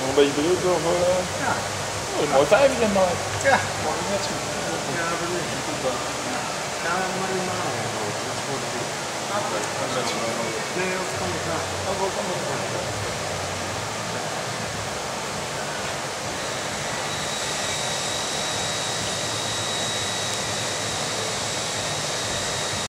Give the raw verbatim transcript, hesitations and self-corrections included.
Nog een beetje druk of... Uh... Ja. Oh, een mooi vijfje maar. Ja, mooi net zo. Ja, dat is het. Ja, maar die maan. Dat is voor de ding. Oké, dat is net zo. Nee, dat kan niet. Dat kan niet.